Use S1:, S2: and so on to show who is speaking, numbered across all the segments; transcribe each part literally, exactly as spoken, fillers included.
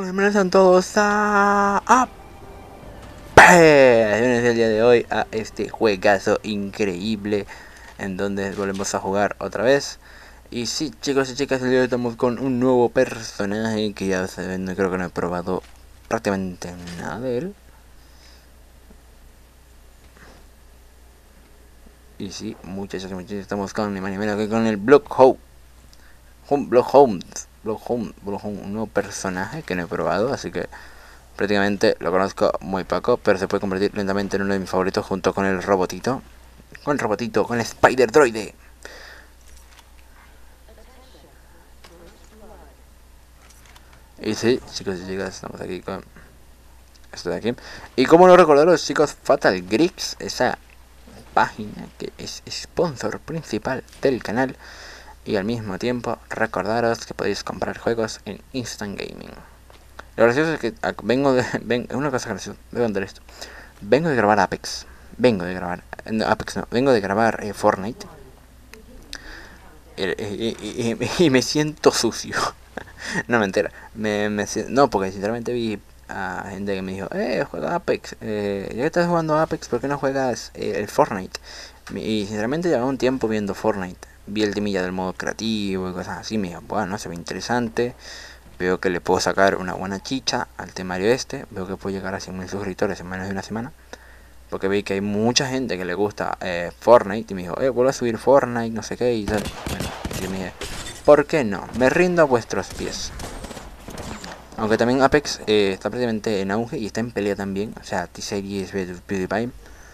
S1: Bienvenidos a todos a... a... Bienvenidos el día de hoy a este juegazo increíble en donde volvemos a jugar otra vez. Y sí, chicos y chicas, el día de hoy estamos con un nuevo personaje que ya se ven, creo que no he probado prácticamente nada de él. Y sí, muchachos y muchachos, estamos con ni más ni menos que con el Bloodhound. Bloodhound, Bloodhound, Bloodhound, un nuevo personaje que no he probado, así que prácticamente lo conozco muy poco, pero se puede convertir lentamente en uno de mis favoritos junto con el robotito. Con el robotito, con el Spider Droide. Y sí, chicos y chicas, estamos aquí con esto de aquí. Y como no recordaros, chicos, Fatal Grix, esa página que es sponsor principal del canal. Y al mismo tiempo, recordaros que podéis comprar juegos en Instant Gaming. Lo gracioso es que vengo de... Ven, una cosa graciosa, debo contar esto. Vengo de grabar Apex. Vengo de grabar... No, Apex no, vengo de grabar eh, Fortnite. Y, y, y, y, y me siento sucio. No me entera. Me, me, no, porque sinceramente vi a gente que me dijo, eh, juega Apex. Eh, ya que estás jugando Apex, ¿por qué no juegas eh, el Fortnite? Y sinceramente llevaba un tiempo viendo Fortnite. Vi el temilla del modo creativo y cosas así. Me dijo, bueno, se ve interesante. Veo que le puedo sacar una buena chicha al temario este. Veo que puedo llegar a cien mil suscriptores en menos de una semana. Porque vi que hay mucha gente que le gusta eh, Fortnite. Y me dijo, eh, vuelvo a subir Fortnite, no sé qué. Y tal. Bueno, yo me dije, ¿por qué no? Me rindo a vuestros pies. Aunque también Apex eh, está prácticamente en auge y está en pelea también. O sea, T-Series versus PewDiePie.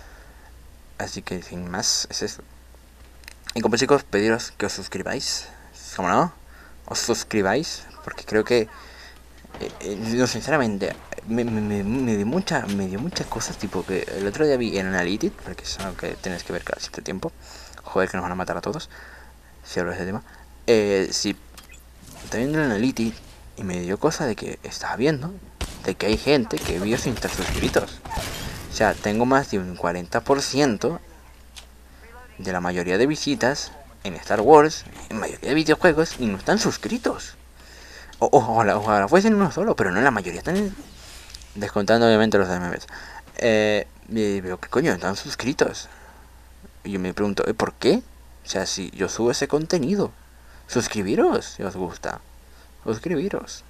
S1: Así que sin más, es eso. Y como chicos, pediros que os suscribáis. ¿Cómo no? Os suscribáis. Porque creo que... Eh, eh, no, sinceramente, me, me, me, me dio mucha, me dio muchas cosas, tipo que el otro día vi en Analytics, porque es algo que tienes que ver cada cierto tiempo. Joder, que nos van a matar a todos si hablo de ese tema. Eh, si también viendo en Analytics y me dio cosa de que estaba viendo de que hay gente que vio sin estar suscritos. O sea, tengo más de un cuarenta por ciento de la mayoría de visitas en Star Wars, en mayoría de videojuegos, y no están suscritos. O, ojalá, ojalá fuesen uno solo, pero no, la mayoría están en... descontando obviamente los M Ms. Eh, y veo que coño, están suscritos. Y yo me pregunto, ¿eh, ¿por qué? O sea, si yo subo ese contenido, suscribiros si os gusta. Suscribiros.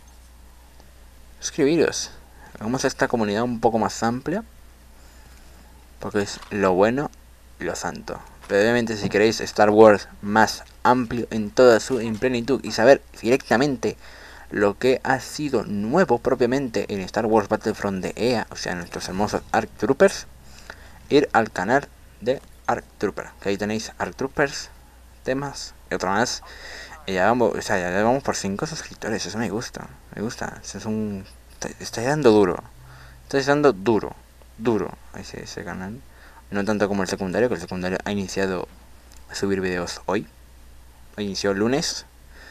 S1: Suscribiros. Hagamos esta comunidad un poco más amplia. Porque es lo bueno y lo santo. Pero obviamente si queréis Star Wars más amplio en toda su en plenitud y saber directamente lo que ha sido nuevo propiamente en Star Wars Battlefront de E A, o sea, nuestros hermosos ARC Troopers, ir al canal de ARC Trooper, que ahí tenéis ARC Troopers, temas y otro más. Y ya vamos, o sea, ya vamos por cinco suscriptores, eso me gusta, me gusta, eso es un... está dando duro, está dando duro, duro ese, ese canal. No tanto como el secundario, que el secundario ha iniciado a subir videos hoy. Inició lunes.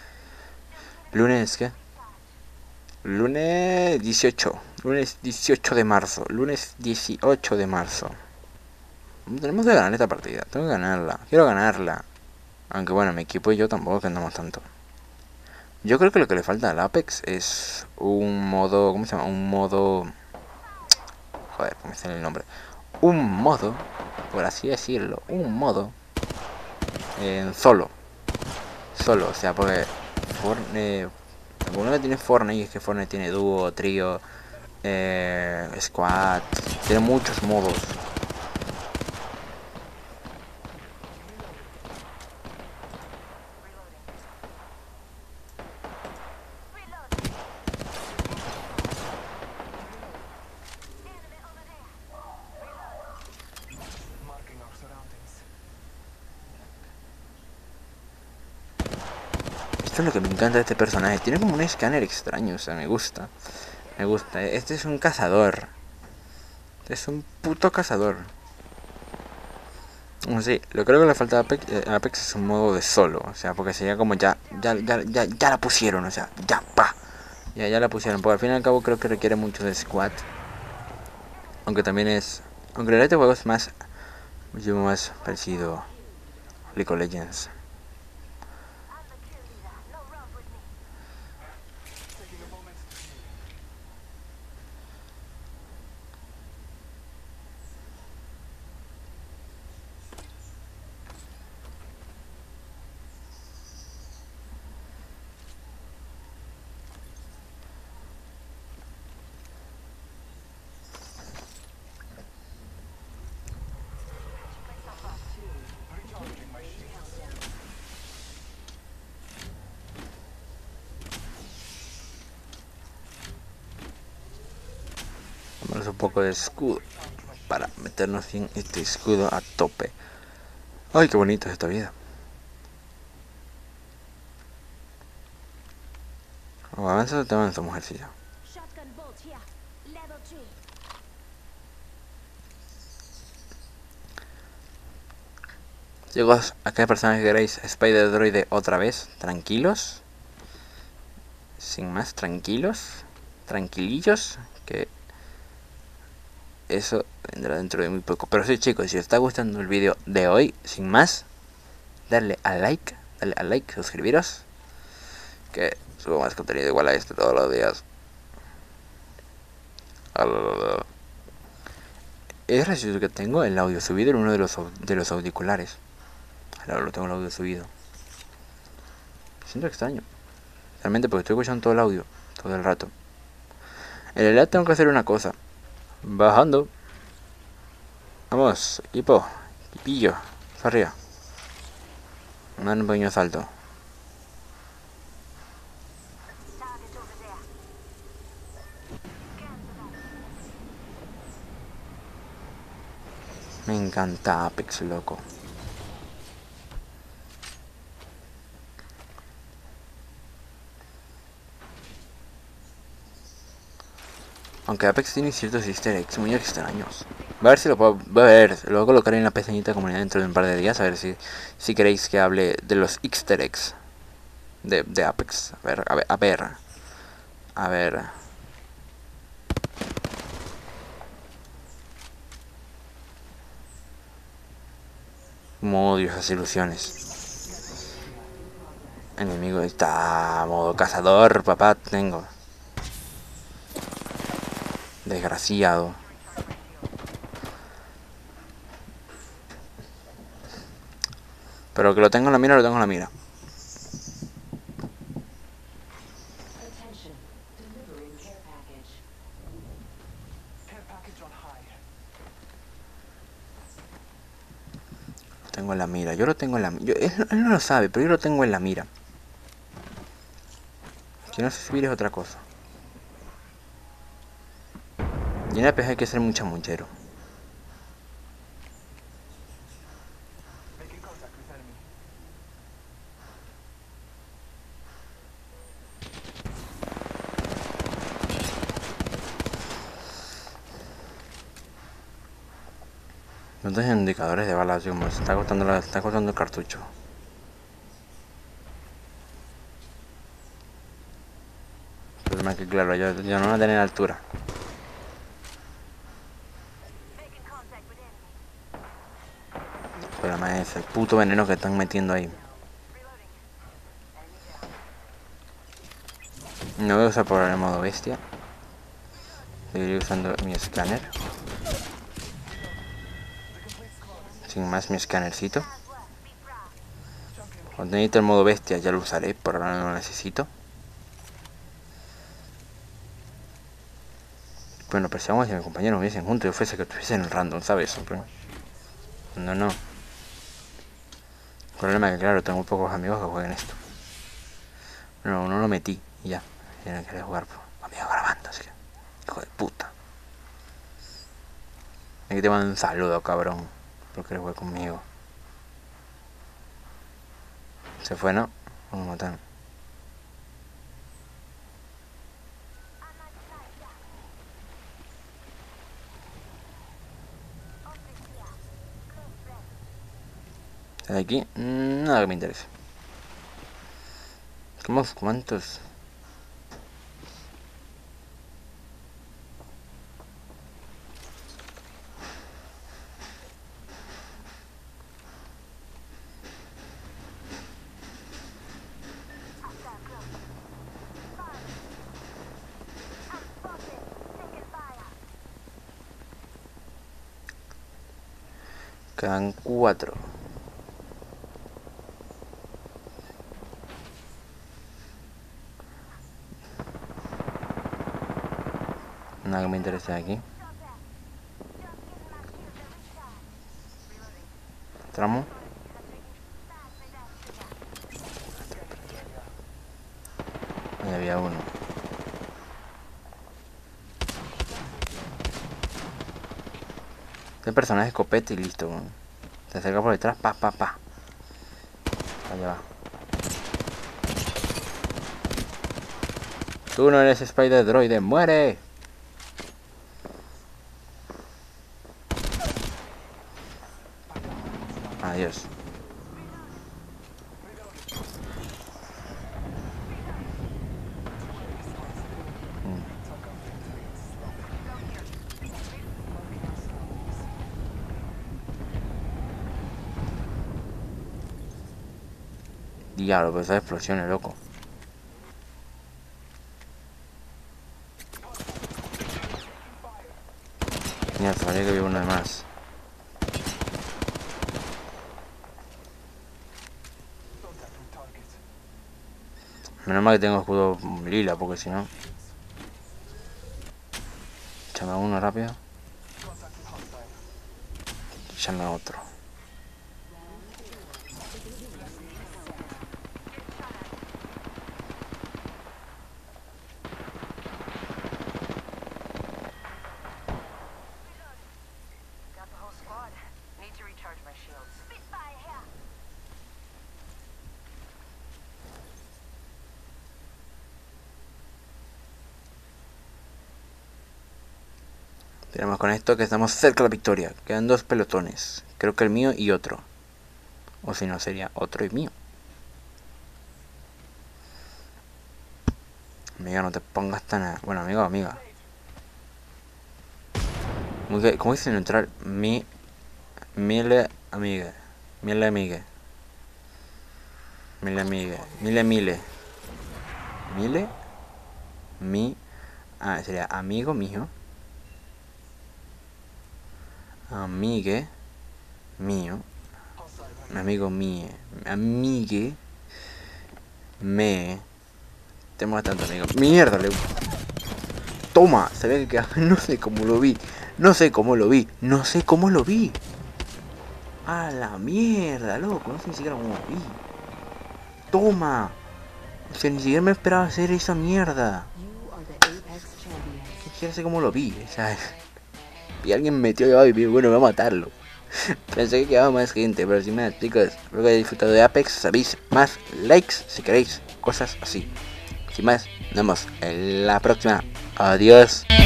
S1: ¿Lunes qué? Lunes dieciocho. Lunes dieciocho de marzo. Lunes dieciocho de marzo. Tenemos que ganar esta partida. Tengo que ganarla. Quiero ganarla. Aunque bueno, mi equipo y yo tampoco que andamos tanto. Yo creo que lo que le falta al Apex es un modo... ¿Cómo se llama? Un modo... Joder, ¿cómo está el nombre? Un modo, por así decirlo, un modo en solo. Solo, o sea, porque Fortnite... Alguno que tiene Fortnite es que Fortnite tiene dúo, trío, eh, squad, tiene muchos modos. Esto es lo que me encanta de este personaje. Tiene como un escáner extraño, o sea, me gusta. Me gusta. Este es un cazador. Este es un puto cazador. Sí, lo creo que le falta a Apex, eh, Apex es un modo de solo, o sea, porque sería como ya, ya, ya, ya, ya la pusieron, o sea, ya, pa. Ya, ya la pusieron, porque al fin y al cabo creo que requiere mucho de squad. Aunque también es... Aunque el este juego es más... Mucho más parecido a League of Legends. poco de escudo para meternos en este escudo a tope. Ay, qué bonito es esta vida. O avanza o te avanza, mujercilla. Chicos, aquellas personas que queréis Spider Droide otra vez, tranquilos. Sin más, tranquilos. Tranquilillos. Que eso vendrá dentro de muy poco. Pero sí, chicos, si os está gustando el vídeo de hoy, sin más, darle a like. Darle a like, suscribiros. Que subo más contenido igual a este todos los días. Es gracioso que tengo el audio subido en uno de los, de los auriculares. Ahora lo tengo el audio subido. Siento extraño. Realmente porque estoy escuchando todo el audio. Todo el rato. En realidad tengo que hacer una cosa. Bajando. Vamos, equipo. Equipillo. Arriba. Un pequeño salto. Me encanta Apex, loco. Aunque Apex tiene ciertos easter eggs muy extraños. Voy a ver si lo puedo a ver. Lo voy a colocar en la pestañita comunidad dentro de un par de días. A ver si, si queréis que hable de los easter eggs de, de Apex. A ver, a ver, a ver. A ver. Como odio esas ilusiones. Enemigo está modo cazador, papá, tengo. Desgraciado. Pero que lo tengo en la mira, lo tengo en la mira. Lo tengo en la mira, yo lo tengo en la mira. Él, él no lo sabe, pero yo lo tengo en la mira. Si no sé subir es otra cosa. Y en Apex hay que ser muy chamuchero. No tengo indicadores de balas, como se está costando, la, está costando el cartucho. El problema es que claro, yo, yo no voy a tener altura. El problema es el puto veneno que están metiendo ahí. No voy a usar por el modo bestia. Seguiré usando mi escáner. Sin más, mi escánercito. Cuando necesite el modo bestia ya lo usaré, por ahora no lo necesito. Bueno, pero si vamos a mis compañeros me hubiesen juntos y fuese que estuviesen en random, ¿sabes? No, no. El problema es que claro, tengo pocos amigos que jueguen esto. No, no lo metí y ya. Ya no quería jugar conmigo grabando, así que. Hijo de puta. Aquí te mando un saludo, cabrón. Porque quieres jugar conmigo. Se fue, ¿no? Vamos a matar. ¿De aquí? Nada que me interese. ¿Cómo? ¿Cuántos? Quedan cuatro. Nada que me interese aquí. Tramo. Ahí había uno. Este personaje escopeta y listo, weón. Se acerca por detrás, pa, pa, pa. Allá va. Tú no eres Spider Droide, muere. Adiós. Diablo, pues esas explosiones, loco. Mira, sabía que había uno de más. Menos mal que tengo escudo lila, porque si no... Échame uno rápido. Échame otro. Tenemos con esto que estamos cerca de la victoria. Quedan dos pelotones. Creo que el mío y otro. O si no, sería otro y mío. Amiga, no te pongas tan... Bueno, amigo o amiga. ¿Cómo dice neutral? Mi... Mille amiga. Mille amiga. Mille amiga. Mille mille. Mille. Mi... Ah, sería amigo mío. Amigue. Mío. Amigo mío. Amigue. Me... Tenemos tanto amigo. Mierda, le... Toma, se ve que queda... No sé cómo lo vi. No sé cómo lo vi. No sé cómo lo vi. A la mierda, loco. No sé ni siquiera cómo lo vi. Toma. O sea, ni siquiera me esperaba hacer esa mierda. Ni siquiera sé cómo lo vi. O sea, y alguien metió debajo y bueno, voy a matarlo. Pensé que quedaba más gente, pero sin más, chicos. Espero que hayáis disfrutado de Apex. Sabéis, más likes si queréis. Cosas así. Sin más, nos vemos en la próxima. Adiós.